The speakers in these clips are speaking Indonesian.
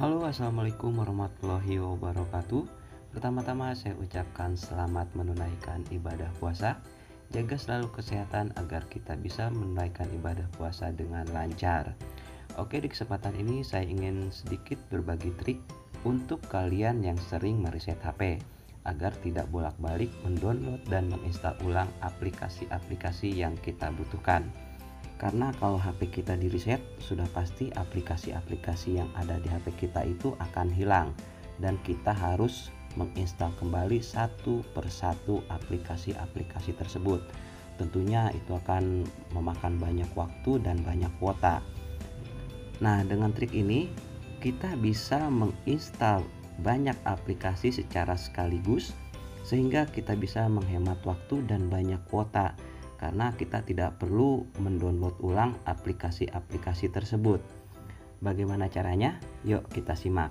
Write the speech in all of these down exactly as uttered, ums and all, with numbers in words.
Halo, assalamualaikum warahmatullahi wabarakatuh. Pertama-tama saya ucapkan selamat menunaikan ibadah puasa. Jaga selalu kesehatan agar kita bisa menunaikan ibadah puasa dengan lancar. Oke, di kesempatan ini saya ingin sedikit berbagi trik untuk kalian yang sering mereset H P agar tidak bolak-balik mendownload dan menginstal ulang aplikasi-aplikasi yang kita butuhkan. Karena kalau H P kita di reset, sudah pasti aplikasi-aplikasi yang ada di H P kita itu akan hilang, dan kita harus menginstal kembali satu persatu aplikasi-aplikasi tersebut. Tentunya itu akan memakan banyak waktu dan banyak kuota. Nah, dengan trik ini kita bisa menginstal banyak aplikasi secara sekaligus sehingga kita bisa menghemat waktu dan banyak kuota, karena kita tidak perlu mendownload ulang aplikasi-aplikasi tersebut. Bagaimana caranya? Yuk kita simak.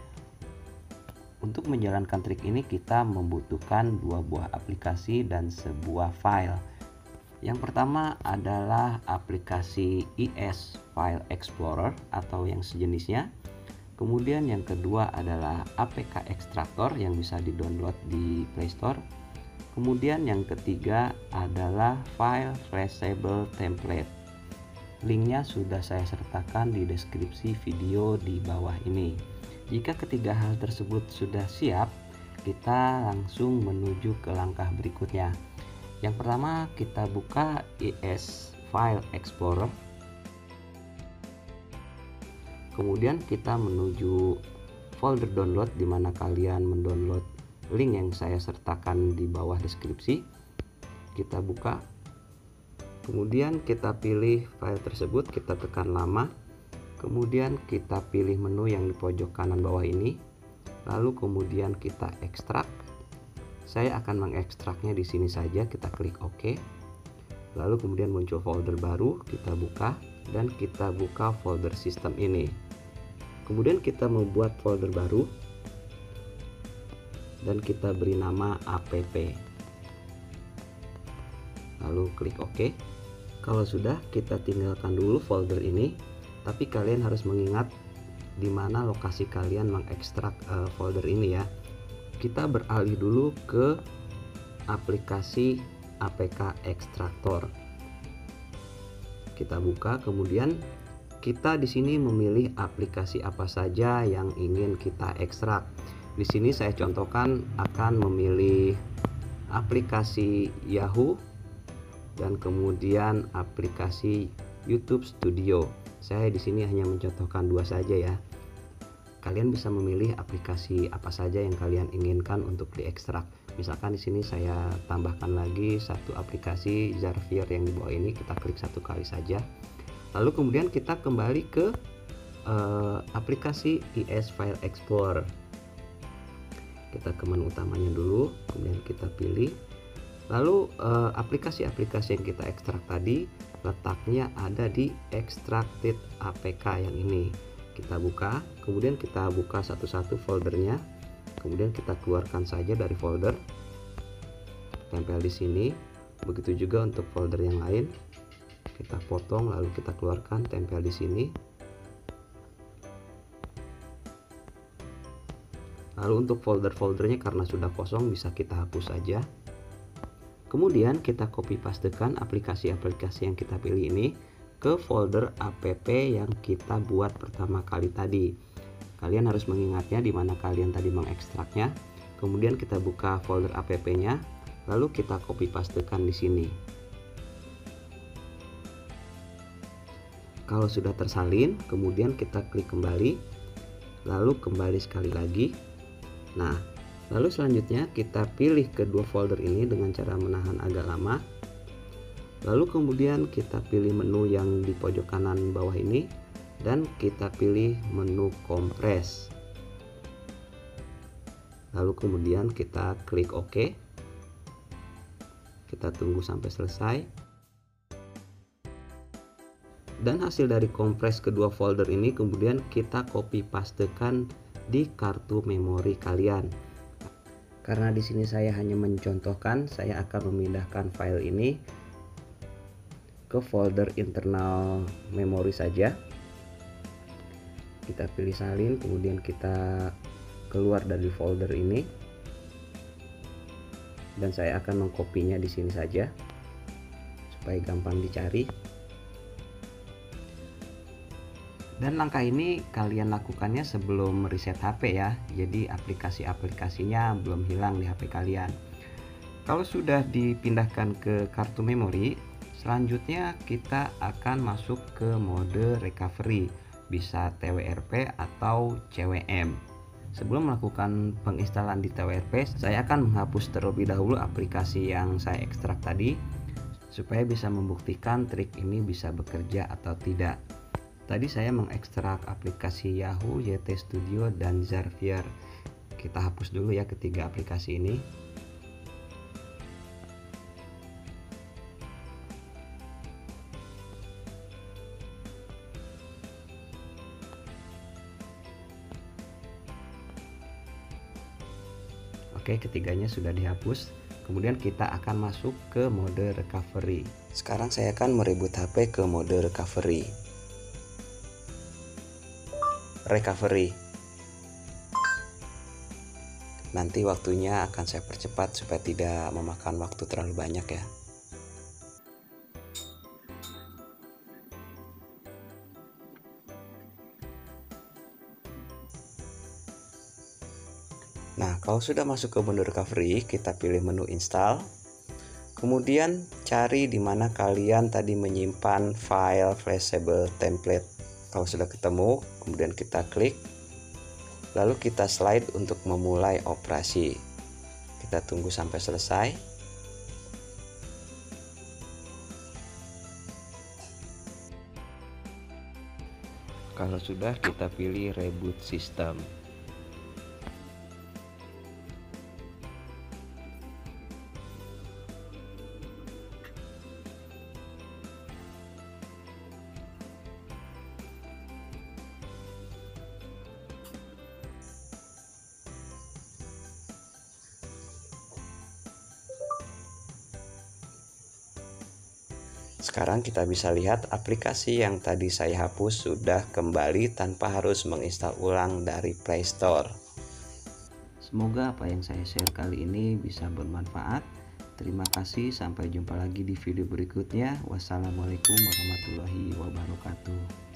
Untuk menjalankan trik ini kita membutuhkan dua buah aplikasi dan sebuah file. Yang pertama adalah aplikasi I S File Explorer atau yang sejenisnya. Kemudian yang kedua adalah A P K Extractor yang bisa di-download di Play Store. Kemudian yang ketiga adalah file flashable template. Linknya sudah saya sertakan di deskripsi video di bawah ini. Jika ketiga hal tersebut sudah siap, kita langsung menuju ke langkah berikutnya. Yang pertama, kita buka I S File Explorer. Kemudian kita menuju folder download di mana kalian mendownload link yang saya sertakan di bawah deskripsi. Kita buka, kemudian kita pilih file tersebut, kita tekan lama, kemudian kita pilih menu yang di pojok kanan bawah ini, lalu kemudian kita ekstrak. Saya akan mengekstraknya di sini saja, kita klik OK. Lalu kemudian muncul folder baru, kita buka dan kita buka folder sistem ini. Kemudian kita membuat folder baru dan kita beri nama app, lalu klik OK. Kalau sudah, kita tinggalkan dulu folder ini, tapi kalian harus mengingat di mana lokasi kalian mengekstrak uh, folder ini ya. Kita beralih dulu ke aplikasi A P K Extractor. Kita buka, kemudian kita di sini memilih aplikasi apa saja yang ingin kita ekstrak. Di sini saya contohkan akan memilih aplikasi Yahoo dan kemudian aplikasi YouTube Studio. Saya di sini hanya mencontohkan dua saja ya. Kalian bisa memilih aplikasi apa saja yang kalian inginkan untuk diekstrak. Misalkan di sini saya tambahkan lagi satu aplikasi Zapier yang di bawah ini, kita klik satu kali saja. Lalu kemudian kita kembali ke uh, aplikasi I S File Explorer. Kita ke menu utamanya dulu, kemudian kita pilih. Lalu aplikasi-aplikasi yang kita ekstrak tadi letaknya ada di extracted A P K yang ini. Kita buka, kemudian kita buka satu-satu foldernya, kemudian kita keluarkan saja dari folder, tempel di sini. Begitu juga untuk folder yang lain, kita potong lalu kita keluarkan, tempel di sini. Lalu untuk folder-foldernya karena sudah kosong bisa kita hapus saja. Kemudian kita copy pastekan aplikasi-aplikasi yang kita pilih ini ke folder app yang kita buat pertama kali tadi. Kalian harus mengingatnya di mana kalian tadi mengekstraknya. Kemudian kita buka folder app-nya, lalu kita copy pastekan di sini. Kalau sudah tersalin, kemudian kita klik kembali, lalu kembali sekali lagi. Nah, lalu selanjutnya kita pilih kedua folder ini dengan cara menahan agak lama. Lalu kemudian kita pilih menu yang di pojok kanan bawah ini dan kita pilih menu kompres. Lalu kemudian kita klik OK. Kita tunggu sampai selesai. Dan hasil dari kompres kedua folder ini kemudian kita copy pastekan di kartu memori kalian. Karena di sini saya hanya mencontohkan, saya akan memindahkan file ini ke folder internal memori saja. kita pilih salin, kemudian kita keluar dari folder ini, dan saya akan mengkopinya di sini saja supaya gampang dicari. Dan langkah ini kalian lakukannya sebelum reset H P ya, jadi aplikasi-aplikasinya belum hilang di H P kalian. Kalau sudah dipindahkan ke kartu memori, selanjutnya kita akan masuk ke mode recovery, bisa T W R P atau C W M. Sebelum melakukan penginstalan di T W R P, saya akan menghapus terlebih dahulu aplikasi yang saya ekstrak tadi, supaya bisa membuktikan trik ini bisa bekerja atau tidak. Tadi saya mengekstrak aplikasi Yahoo, Y T Studio, dan Zapier. Kita hapus dulu ya ketiga aplikasi ini. Oke, ketiganya sudah dihapus. Kemudian kita akan masuk ke mode recovery. Sekarang saya akan mereboot H P ke mode recovery. Recovery. Nanti waktunya akan saya percepat supaya tidak memakan waktu terlalu banyak ya. Nah, kalau sudah masuk ke mode recovery, kita pilih menu install. Kemudian cari di mana kalian tadi menyimpan file flashable template. Kalau sudah ketemu, kemudian kita klik. Lalu kita slide untuk memulai operasi. Kita tunggu sampai selesai. Kalau sudah, kita pilih reboot system. Sekarang kita bisa lihat aplikasi yang tadi saya hapus sudah kembali tanpa harus menginstal ulang dari Play Store. Semoga apa yang saya share kali ini bisa bermanfaat. Terima kasih, sampai jumpa lagi di video berikutnya. Wassalamualaikum warahmatullahi wabarakatuh.